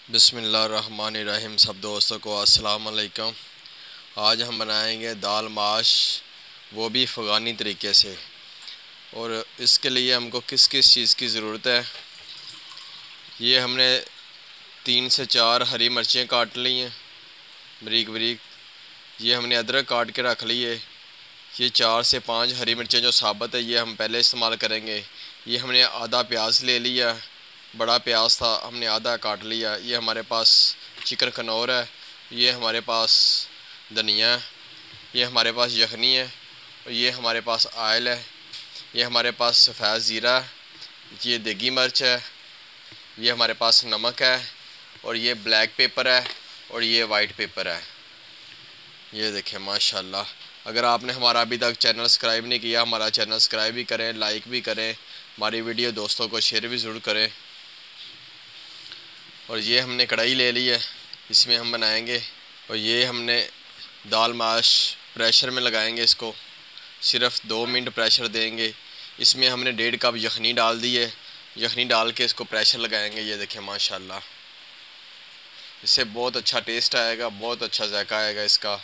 बिस्मिल्लाहिर्रहमानिर्रहीम। सब दोस्तों को अस्सलाम वालेकुम। आज हम बनाएंगे दाल माश, वो भी अफ़गानी तरीके से। और इसके लिए हमको किस किस चीज़ की ज़रूरत है, ये हमने 3 से 4 हरी मिर्चें काट ली हैं बारीक बारीक। ये हमने अदरक काट के रख ली है। ये 4 से 5 हरी मिर्चें जो साबुत है ये हम पहले इस्तेमाल करेंगे। ये हमने आधा प्याज ले लिया, बड़ा प्याज था हमने आधा काट लिया। ये हमारे पास चिकन कनौर है, ये हमारे पास धनिया है, ये हमारे पास यखनी है, और ये हमारे पास आयल है, ये हमारे पास सफ़ेद ज़ीरा है, ये देगी मिर्च है, ये हमारे पास नमक है, और ये ब्लैक पेपर है, और ये वाइट पेपर है। ये देखें माशाल्लाह। अगर आपने हमारा अभी तक चैनल सब्सक्राइब नहीं किया, हमारा चैनल सब्सक्राइब भी करें, लाइक भी करें, हमारी वीडियो दोस्तों को शेयर भी ज़रूर करें। और ये हमने कढ़ाई ले ली है, इसमें हम बनाएंगे। और ये हमने दाल माश प्रेशर में लगाएंगे, इसको सिर्फ 2 मिनट प्रेशर देंगे। इसमें हमने 1.5 कप यखनी डाल दी है, यखनी डाल के इसको प्रेशर लगाएंगे। ये देखें माशाल्लाह, इससे बहुत अच्छा टेस्ट आएगा, बहुत अच्छा जायका आएगा इसका।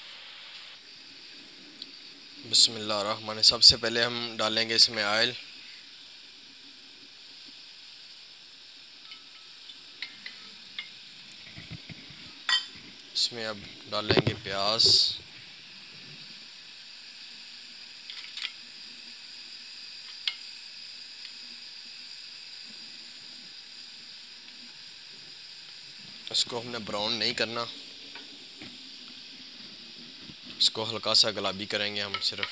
बिस्मिल्लाहिर्रहमानिर्रहीम। सबसे पहले हम डालेंगे इसमें ऑयल। इसमें अब डालेंगे प्याज, इसको हमने ब्राउन नहीं करना, इसको हल्का सा गुलाबी करेंगे हम सिर्फ।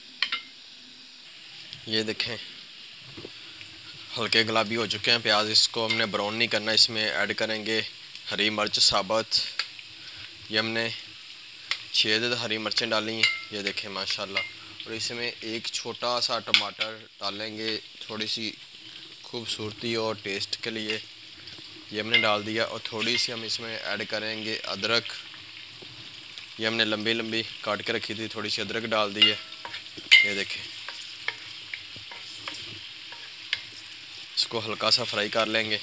ये देखें हल्के गुलाबी हो चुके हैं प्याज, इसको हमने ब्राउन नहीं करना। इसमें ऐड करेंगे हरी मिर्च साबुत। ये हमने 6 हरी मिर्चें डाली हैं, ये देखें माशाल्लाह। और इसमें एक छोटा सा टमाटर डालेंगे, थोड़ी सी खूबसूरती और टेस्ट के लिए। ये हमने डाल दिया। और थोड़ी सी हम इसमें ऐड करेंगे अदरक। ये हमने लंबी लंबी काट के रखी थी, थोड़ी सी अदरक डाल दी है। ये देखें, इसको हल्का सा फ्राई कर लेंगे।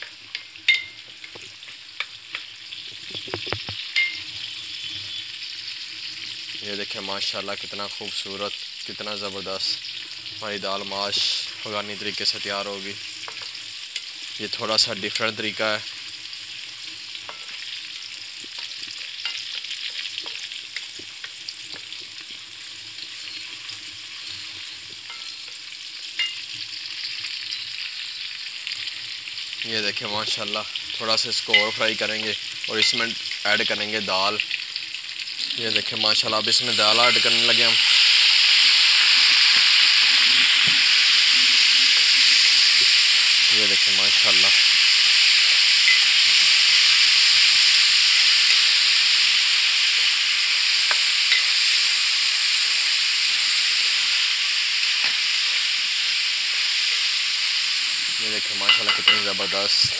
ये देखें माशाल्लाह, कितना खूबसूरत, कितना ज़बरदस्त हमारी दाल माश अफ़गानी तरीके से तैयार होगी। ये थोड़ा सा डिफरेंट तरीका है। ये देखें माशाल्लाह, थोड़ा सा इसको और फ्राई करेंगे और इसमें ऐड करेंगे दाल। ये देखें माशाल्लाह, अब इसमें दाल ऐड करने लगे हम। ये देखें माशाल्लाह, ये देखें माशाल्लाह कितनी ज़बरदस्त।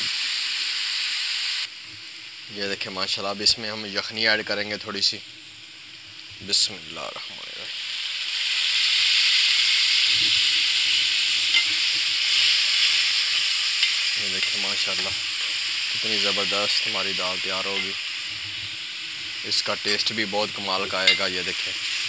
ये देखें माशाल्लाह, अब इसमें हम यखनी ऐड करेंगे थोड़ी सी। बिस्मिल्लाहिर्रहमानिर्रहीम। ये देखें माशाल्लाह, कितनी ज़बरदस्त हमारी दाल तैयार होगी। इसका टेस्ट भी बहुत कमाल का आएगा। ये देखें,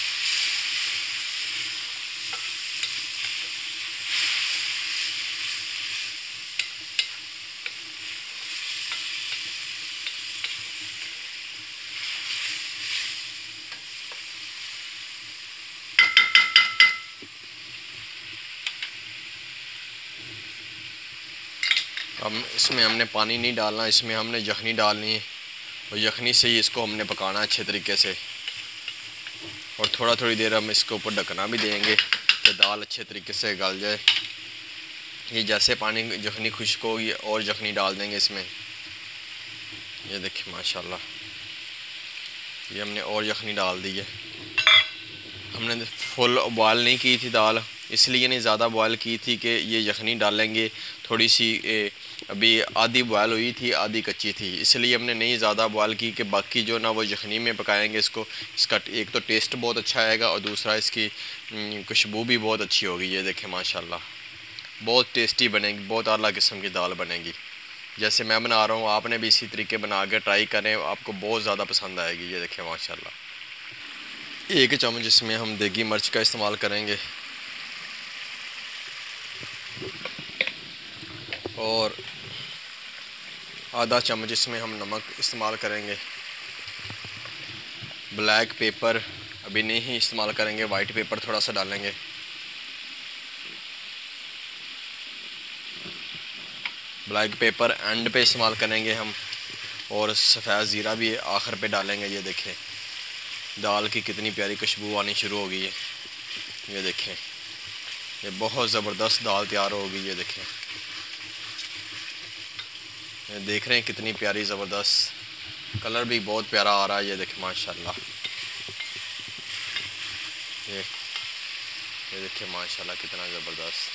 अब इसमें हमने पानी नहीं डालना, इसमें हमने यखनी डालनी है। और यखनी से ही इसको हमने पकाना अच्छे तरीके से। और थोड़ा थोड़ी देर हम इसके ऊपर ढकना भी देंगे कि दाल अच्छे तरीके से गल जाए। ये जैसे पानी यखनी खुश्क होगी और यखनी डाल देंगे इसमें। ये देखिए माशाल्लाह, ये हमने और यखनी डाल दी है। हमने फुल बॉयल नहीं की थी दाल, इसलिए नहीं ज़्यादा बॉयल की थी कि ये यखनी डालेंगे थोड़ी सी अभी आधी बॉयल हुई थी आधी कच्ची थी, इसलिए हमने नहीं ज़्यादा बॉयल की कि बाकी जो ना वो यखनी में पकाएंगे इसको। इसका एक तो टेस्ट बहुत अच्छा आएगा और दूसरा इसकी खुशबू भी बहुत अच्छी होगी। ये देखें माशाल्लाह, बहुत टेस्टी बनेगी, बहुत आला किस्म की दाल बनेगी। जैसे मैं बना रहा हूँ आपने भी इसी तरीके बना के ट्राई करें, आपको बहुत ज़्यादा पसंद आएगी। ये देखें माशाल्लाह। 1 चम्मच इसमें हम देगी मिर्च का इस्तेमाल करेंगे और आधा चम्मच इसमें हम नमक इस्तेमाल करेंगे। ब्लैक पेपर अभी नहीं इस्तेमाल करेंगे, वाइट पेपर थोड़ा सा डालेंगे। ब्लैक पेपर एंड पे इस्तेमाल करेंगे हम, और सफ़ेद ज़ीरा भी आखिर पे डालेंगे। ये देखें दाल की कितनी प्यारी खुशबू आनी शुरू हो गई है। ये देखें ये बहुत ज़बरदस्त दाल तैयार होगी। ये देखें, ये देख रहे हैं कितनी प्यारी ज़बरदस्त, कलर भी बहुत प्यारा आ रहा है। ये देखें माशाल्लाह। ये देखिए माशाल्लाह कितना ज़बरदस्त।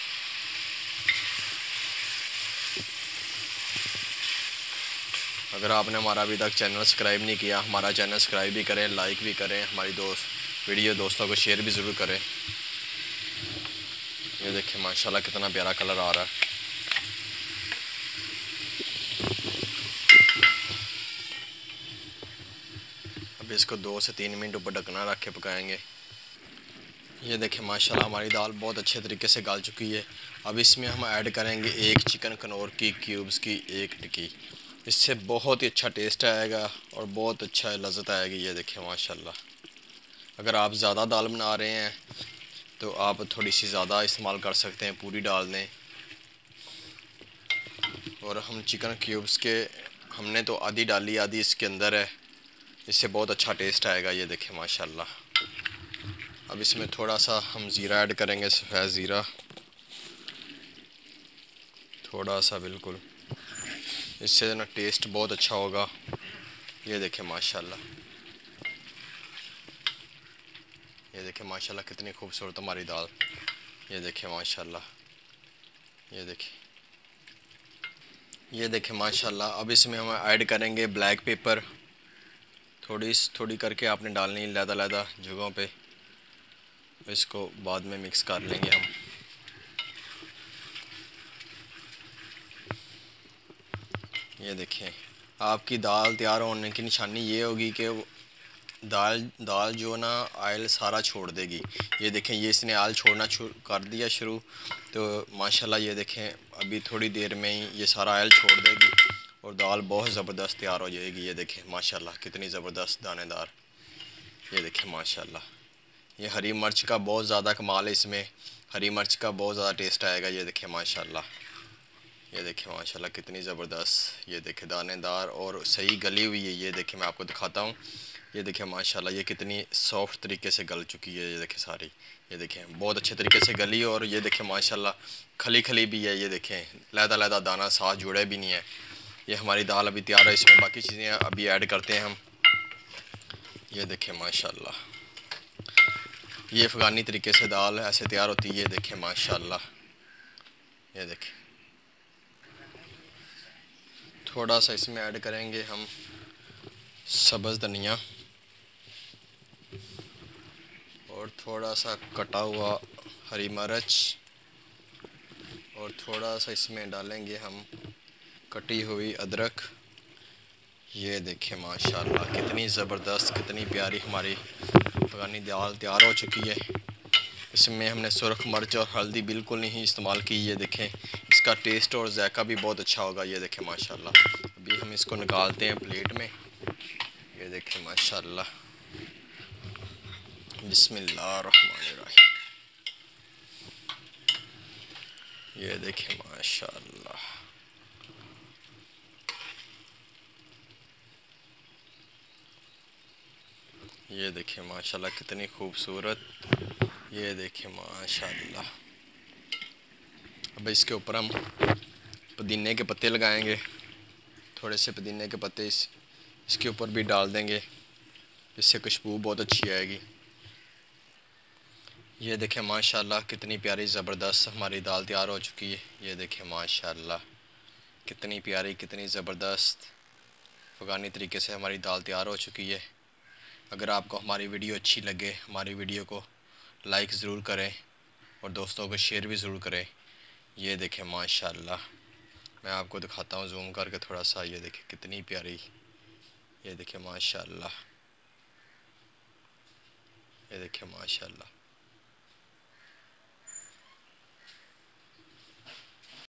अगर आपने हमारा अभी तक चैनल सब्सक्राइब नहीं किया, हमारा चैनल सब्सक्राइब भी करें, लाइक भी करें, हमारी दोस्तों को शेयर भी ज़रूर करें। ये देखिए माशाल्लाह कितना प्यारा कलर आ रहा है। अब इसको 2 से 3 मिनट ऊपर ढकना रख के पकाएंगे। ये देखें माशाल्लाह हमारी दाल बहुत अच्छे तरीके से गल चुकी है। अब इसमें हम ऐड करेंगे 1 चिकन कनौर की क्यूब्स की 1 टिक्की। इससे बहुत ही अच्छा टेस्ट आएगा और बहुत अच्छा लज़्ज़त आएगी। ये देखें माशाल्लाह। अगर आप ज़्यादा दाल बना रहे हैं तो आप थोड़ी सी ज़्यादा इस्तेमाल कर सकते हैं, पूरी डाल दें। और हम चिकन क्यूब्स के हमने तो आधी डाली, आधी इसके अंदर है, इससे बहुत अच्छा टेस्ट आएगा। ये देखें माशाल्लाह। अब इसमें थोड़ा सा हम ज़ीरा ऐड करेंगे, सफ़ेद ज़ीरा थोड़ा सा, बिल्कुल इससे ना टेस्ट बहुत अच्छा होगा। ये देखें माशाल्लाह। ये देखें माशाल्लाह कितनी खूबसूरत हमारी दाल। ये देखें माशाल्लाह। ये देखें माशाल्लाह। अब इसमें हम ऐड करेंगे ब्लैक पेपर, थोड़ी करके आपने डालनी लहदा जगहों पे। इसको बाद में मिक्स कर लेंगे हम। ये देखें आपकी दाल तैयार होने की निशानी ये होगी कि दाल जो ना आयल सारा छोड़ देगी। ये देखें ये इसने आयल छोड़ना कर दिया शुरू, तो माशाल्लाह ये देखें अभी थोड़ी देर में ही ये सारा आयल छोड़ देगी और दाल बहुत ज़बरदस्त तैयार हो जाएगी। ये देखें माशाल्लाह कितनी ज़बरदस्त दानेदार। ये देखें माशाल्लाह। ये हरी मिर्च का बहुत ज़्यादा कमाल है, इसमें हरी मिर्च का बहुत ज़्यादा टेस्ट आएगा। ये देखें माशाल्लाह। ये देखें माशाल्लाह कितनी ज़बरदस्त। ये देखें दानेदार और सही गली हुई है। ये देखें मैं आपको दिखाता हूँ। ये देखें माशाल्लाह ये कितनी सॉफ्ट तरीके से गल चुकी है। ये देखें सारी, ये देखें बहुत अच्छे तरीके से गली। और ये देखें माशाल्लाह खली भी है। ये देखें लहदा दाना साथ जुड़े भी नहीं है। ये हमारी दाल अभी तैयार है, इसमें बाकी चीज़ें अभी ऐड करते हैं हम। ये देखें माशाल्लाह ये अफ़गानी तरीके से दाल ऐसे तैयार होती है। ये देखें माशाल्लाह। ये देखें थोड़ा सा इसमें ऐड करेंगे हम सब्ज़ धनिया और थोड़ा सा कटा हुआ हरी मिर्च, और थोड़ा सा इसमें डालेंगे हम कटी हुई अदरक। ये देखें माशाल्लाह कितनी ज़बरदस्त, कितनी प्यारी हमारी अफ़गानी दाल तैयार हो चुकी है। इसमें हमने सुरख मिर्च और हल्दी बिल्कुल नहीं इस्तेमाल की। ये देखें इसका टेस्ट और जायका भी बहुत अच्छा होगा। ये देखें माशाल्लाह। अभी हम इसको निकालते हैं प्लेट में। ये देखें माशाल्लाह। बिस्मिल्लाहिर्रहमानिर्रहीम। ये देखें माशाल्लाह। ये देखें माशाल्लाह कितनी खूबसूरत। ये देखें माशाल्लाह। अब इसके ऊपर हम पुदीने के पत्ते लगाएंगे, थोड़े से पुदीने के पत्ते इसके ऊपर भी डाल देंगे, इससे खुशबू बहुत अच्छी आएगी। ये देखें माशाल्लाह कितनी प्यारी ज़बरदस्त हमारी दाल तैयार हो चुकी है। ये देखें माशाल्लाह कितनी प्यारी, कितनी ज़बरदस्त अफ़गानी तरीके से हमारी दाल तैयार हो चुकी है। अगर आपको हमारी वीडियो अच्छी लगे, हमारी वीडियो को लाइक ज़रूर करें और दोस्तों को शेयर भी ज़रूर करें। ये देखें माशाल्लाह मैं आपको दिखाता हूँ जूम करके थोड़ा सा। ये देखिए कितनी प्यारी, ये देखिए माशाल्लाह, ये देखिए माशाल्लाह।